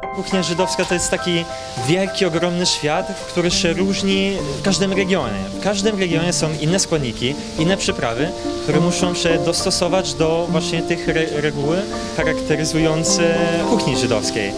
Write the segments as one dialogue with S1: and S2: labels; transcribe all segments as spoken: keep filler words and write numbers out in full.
S1: Kuchnia żydowska to jest taki wielki, ogromny świat, który się różni w każdym regionie. W każdym regionie są inne składniki, inne przyprawy, które muszą się dostosować do właśnie tych re reguł charakteryzujących kuchni żydowskiej.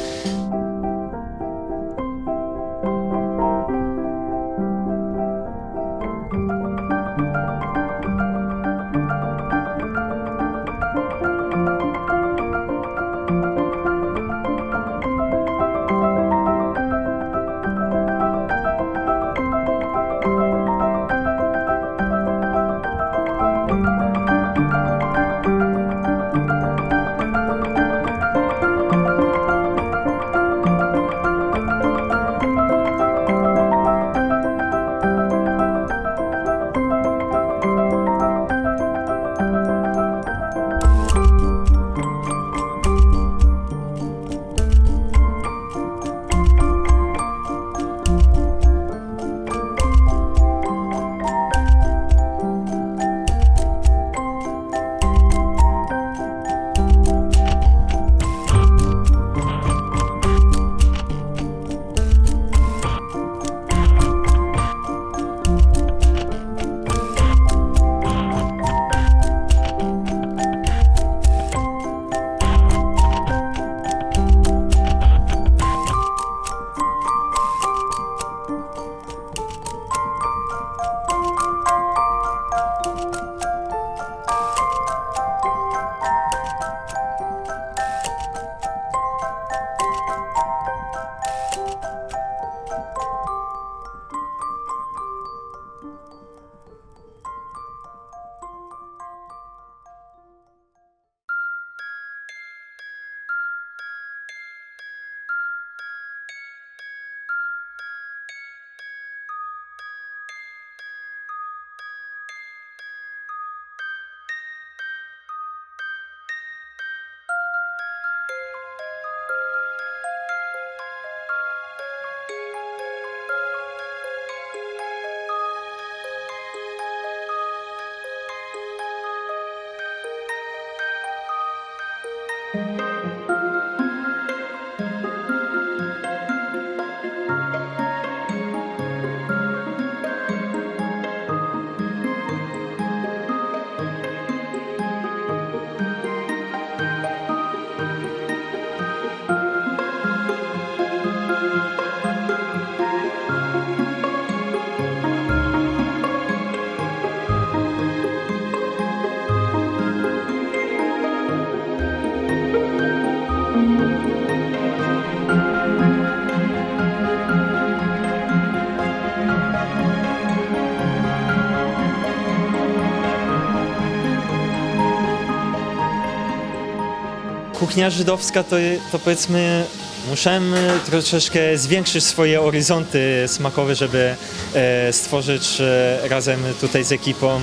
S1: Kuchnia żydowska to, to powiedzmy, musimy troszeczkę zwiększyć swoje horyzonty smakowe, żeby e, stworzyć e, razem tutaj z ekipą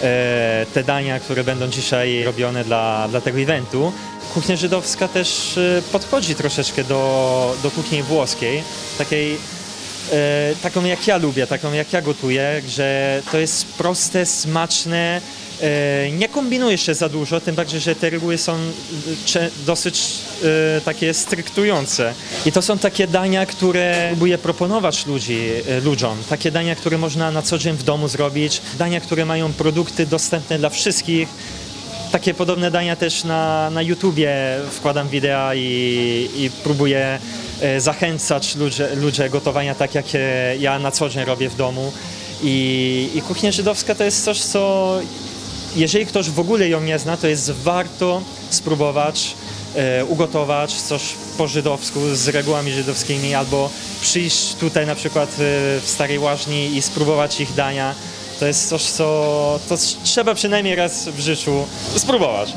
S1: e, te dania, które będą dzisiaj robione dla, dla tego eventu. Kuchnia żydowska też e, podchodzi troszeczkę do, do kuchni włoskiej, takiej, e, taką jak ja lubię, taką jak ja gotuję, że to jest proste, smaczne. Nie kombinuje się za dużo, tym bardziej, że te reguły są dosyć e, takie stryktujące. I to są takie dania, które próbuję proponować ludzi, ludziom. Takie dania, które można na co dzień w domu zrobić. Dania, które mają produkty dostępne dla wszystkich. Takie podobne dania też na, na YouTubie wkładam wideo i, i próbuję e, zachęcać ludzi, ludzi gotowania tak, jak ja na co dzień robię w domu. I, i kuchnia żydowska to jest coś, co jeżeli ktoś w ogóle ją nie zna, to jest warto spróbować e, ugotować coś po żydowsku z regułami żydowskimi albo przyjść tutaj na przykład e, w Starej Łaźni i spróbować ich dania. To jest coś, co to trzeba przynajmniej raz w życiu spróbować.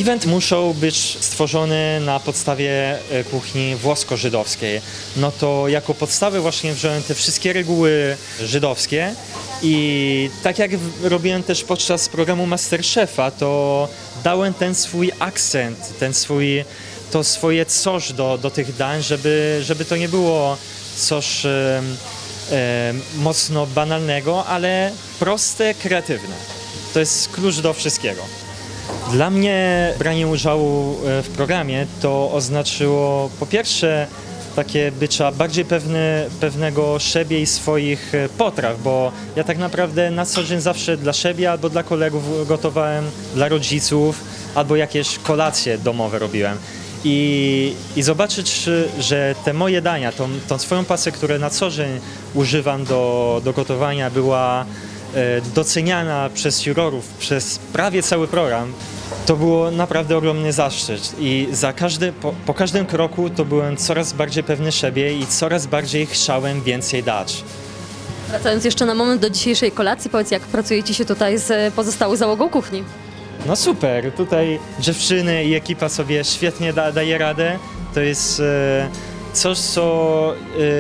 S1: event muszą być stworzone na podstawie e, kuchni włosko-żydowskiej. No to jako podstawę właśnie wziąłem te wszystkie reguły żydowskie i tak jak w- robiłem też podczas programu MasterChefa, to dałem ten swój akcent, ten swój, to swoje coś do, do tych dań, żeby, żeby to nie było coś e, e, mocno banalnego, ale proste, kreatywne. To jest klucz do wszystkiego. Dla mnie branie udziału e, w programie to oznaczyło po pierwsze takie bycia bardziej pewny, pewnego siebie i swoich e, potraw, bo ja tak naprawdę na co dzień zawsze dla siebie albo dla kolegów gotowałem, dla rodziców, albo jakieś kolacje domowe robiłem. I, i zobaczyć, że te moje dania, tą, tą swoją pasję, którą na co dzień używam do, do gotowania, była e, doceniana przez jurorów, przez prawie cały program, to było naprawdę ogromny zaszczyt. I za każdy, po, po każdym kroku to byłem coraz bardziej pewny siebie i coraz bardziej chciałem więcej dać.
S2: Wracając jeszcze na moment do dzisiejszej kolacji, powiedz, jak pracujecie się tutaj z pozostałą załogą kuchni?
S1: No super, tutaj dziewczyny i ekipa sobie świetnie da, daje radę. To jest e, coś, co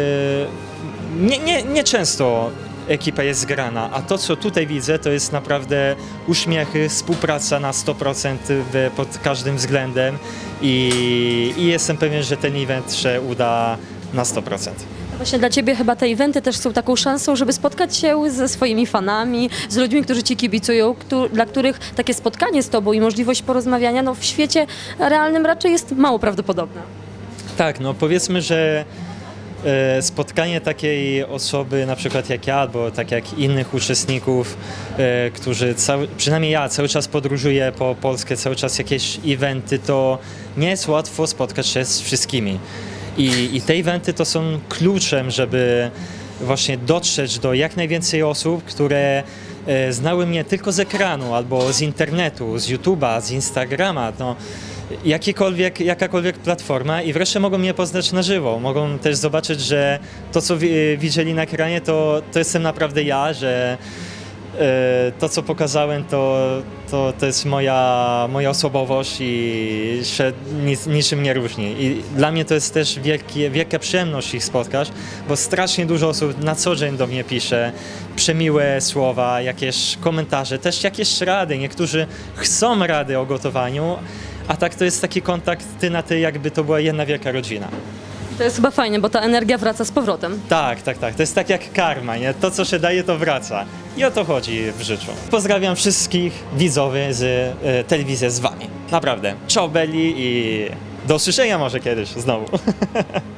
S1: e, nie, nie, nie często ekipa jest zgrana, a to, co tutaj widzę, to jest naprawdę uśmiechy, współpraca na sto procent w, pod każdym względem i, i jestem pewien, że ten event się uda na sto procent.
S2: Właśnie dla Ciebie chyba te eventy też są taką szansą, żeby spotkać się ze swoimi fanami, z ludźmi, którzy Ci kibicują, któ- dla których takie spotkanie z Tobą i możliwość porozmawiania no, w świecie realnym raczej jest mało prawdopodobne.
S1: Tak, no powiedzmy, że e, spotkanie takiej osoby, na przykład jak ja, albo tak jak innych uczestników, e, którzy cały, przynajmniej ja cały czas podróżuję po Polskę, cały czas jakieś eventy, to nie jest łatwo spotkać się z wszystkimi. I, I te eventy to są kluczem, żeby właśnie dotrzeć do jak najwięcej osób, które e, znały mnie tylko z ekranu, albo z internetu, z YouTube'a, z Instagrama, no, jakiekolwiek, jakakolwiek platforma i wreszcie mogą mnie poznać na żywo. Mogą też zobaczyć, że to, co wi- widzieli na ekranie, to, to jestem naprawdę ja, że e, to, co pokazałem, to, to, to jest moja, moja osobowość i się nic, niczym nie różni. I dla mnie to jest też wielkie, wielka przyjemność ich spotkać, bo strasznie dużo osób na co dzień do mnie pisze przemiłe słowa, jakieś komentarze, też jakieś rady. Niektórzy chcą rady o gotowaniu, a tak to jest taki kontakt ty na ty, jakby to była jedna wielka rodzina.
S2: To jest chyba fajnie, bo ta energia wraca z powrotem.
S1: Tak, tak, tak. To jest tak jak karma, nie? To, co się daje, to wraca. I o to chodzi w życiu. Pozdrawiam wszystkich widzów z e, telewizji z wami. Naprawdę. Ciao belli i do usłyszenia może kiedyś znowu.